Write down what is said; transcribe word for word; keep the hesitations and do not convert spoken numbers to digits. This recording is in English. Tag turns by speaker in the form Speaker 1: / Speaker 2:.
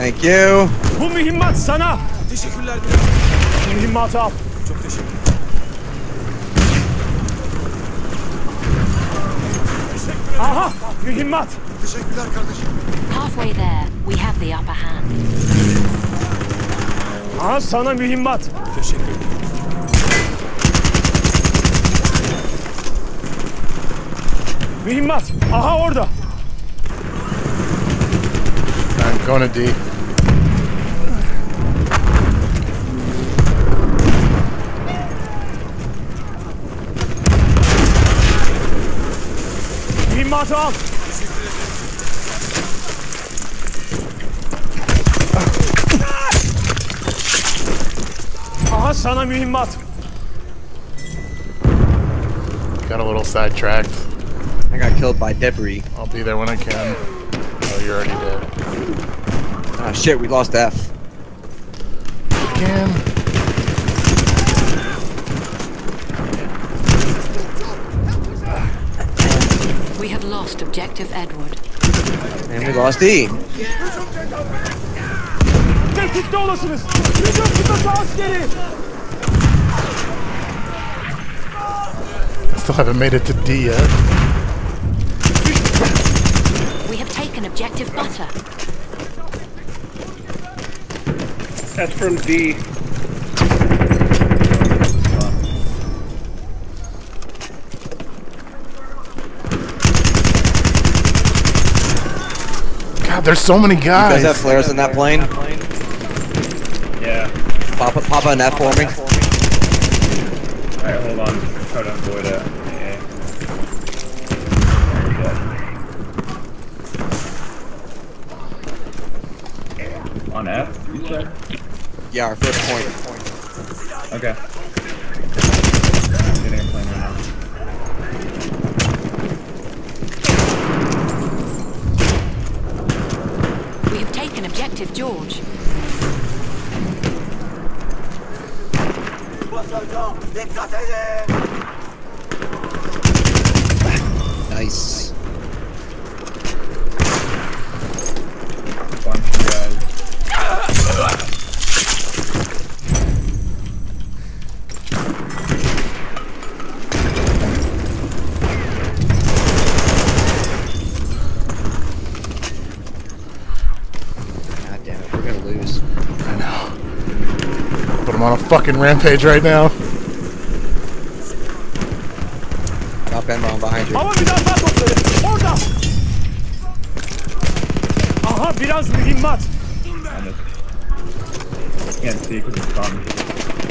Speaker 1: Thank you.
Speaker 2: Bu mühimmat sana.
Speaker 3: Teşekkürler.
Speaker 2: Mühimmatı al.
Speaker 3: Çok teşekkür.
Speaker 2: Aha, mühimmat.
Speaker 3: Teşekkürler kardeşim.
Speaker 4: Halfway there, we have the upper hand.
Speaker 2: Aha, sana mühimmat.
Speaker 3: Teşekkür ederim.
Speaker 2: Mühimmat. Aha orada.
Speaker 5: I'm gonna D.
Speaker 2: Mühimmatı al. Aha sana mühimmat.
Speaker 5: Got a little sidetracked.
Speaker 1: I got killed by debris.
Speaker 5: I'll be there when I can. Oh, you're already dead.
Speaker 1: Ah, shit, we lost F.
Speaker 5: Again.
Speaker 4: We have lost objective Edward.
Speaker 1: And we lost E.
Speaker 2: Tehdit olasınız. Hücum kıtası askeri.
Speaker 5: Still haven't made it to D yet.
Speaker 4: We have taken objective butter.
Speaker 6: That's from D.
Speaker 5: God, there's so many
Speaker 1: You guys
Speaker 5: guys.
Speaker 1: have flares in that plane?
Speaker 6: Yeah.
Speaker 1: Pop, pop an F for me.
Speaker 6: Alright, hold on. Try to avoid it. Yeah. There you go. On F, you said?
Speaker 1: Yeah, our first point.
Speaker 6: Okay. Getting a plane right now.
Speaker 4: We have taken objective George.
Speaker 1: Nice.
Speaker 6: Bunch of guys.
Speaker 1: God damn it, we're gonna lose.
Speaker 5: I know. But I'm on a fucking rampage right now.
Speaker 1: Drop ammo behind you.
Speaker 2: Hava müdafaa topları. Orada. Aha biraz mühimmat.
Speaker 6: Can't see because it's gone.